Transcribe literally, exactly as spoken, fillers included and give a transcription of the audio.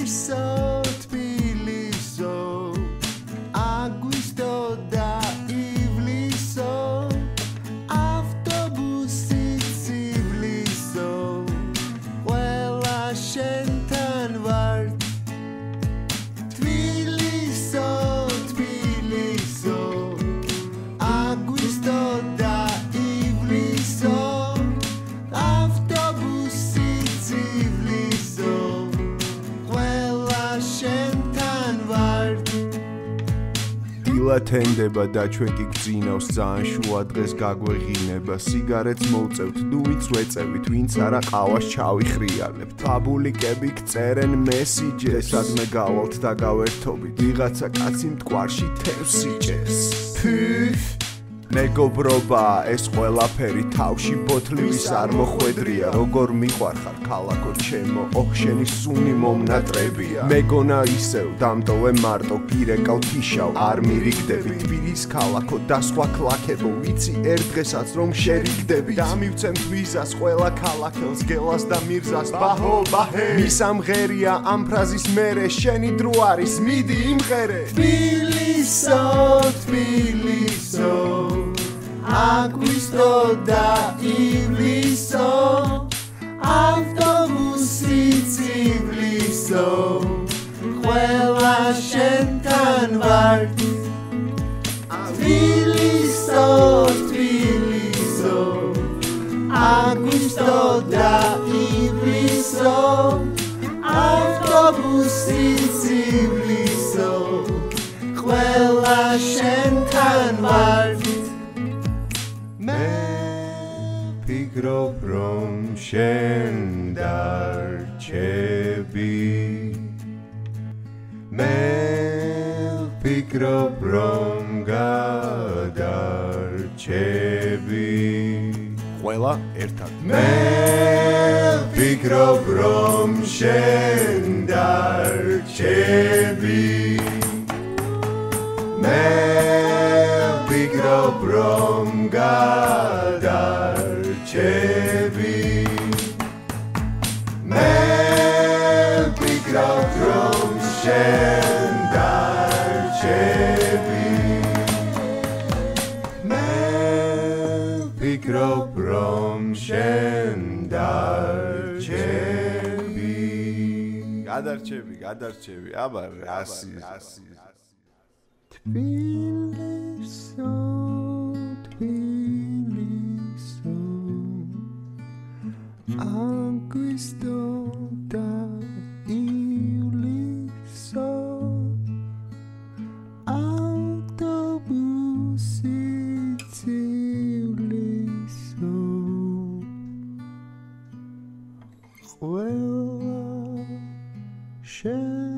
თბილისო, თბილისო, აგვისტო და ივლისო, ავტობუსი ცივლისო, ყველა შენთან ვარ. თბილისო, თბილისო, აგვისტო და ივლისო, ავტობუსი ცივლისო, ყველა შენთან ვარ. დილათენდება და ჩვენ კი გძინავს ძალიან შუა დღეს გაგვეღინება სიგარეტს მოვწევთ დუმიც ვეწევით ვინც არა ყავას ჩავიხრიალებთ თაბულიკები გწერენ მესიჯებს სადმე გავალთ და გავერთობით ვიღაცა კაცი მტკვარში თევს იჭერს ფუს მეგობრობა ეს ყველაფერი თავში ბოთლის არ მოხვედრია როგორ მიყვარხარ ქალაქო ჩემო ოჰ შენი სუნი მომნატრებია მეგონა ისევ დამტოვე მარტო გირეკავ თიშავ არ მირიგდები თბილის ქალაქო და სხვა ქალაქებო ვიცი ერთ დღესაც რომ შერიგდები დამივცემთ ვიზას ყველა ქალაქელს გელას და მირზას ბაჰო ბაჰე მისამღერია ამ ფრაზის მერე შენი დრო არის მიდი იმღერე თბილისო თბილისო აგვისტო და ივლისო ავტობუსი ცივლისო ყველა შენთან ვარ თბილისო თბილისო აგვისტო და ივლისო ავტობუსი ცივლისო ყველა შენთან ვარ ფიქრობ რომ შენ დარჩები მე ფიქრობ რომ გადარჩები ყველა ერთად მე ფიქრობ რომ შენ დარჩები მე ფიქრობ რომ გადარჩები მე ფიქრობ რომ შენ დარჩები მე ფიქრობ რომ შენ დარჩები გადარჩები გადარჩები აბა რასი თბილისო თბილისო აგვისტო და ივლისო ავტობუსი ცივლისო ყველა შენ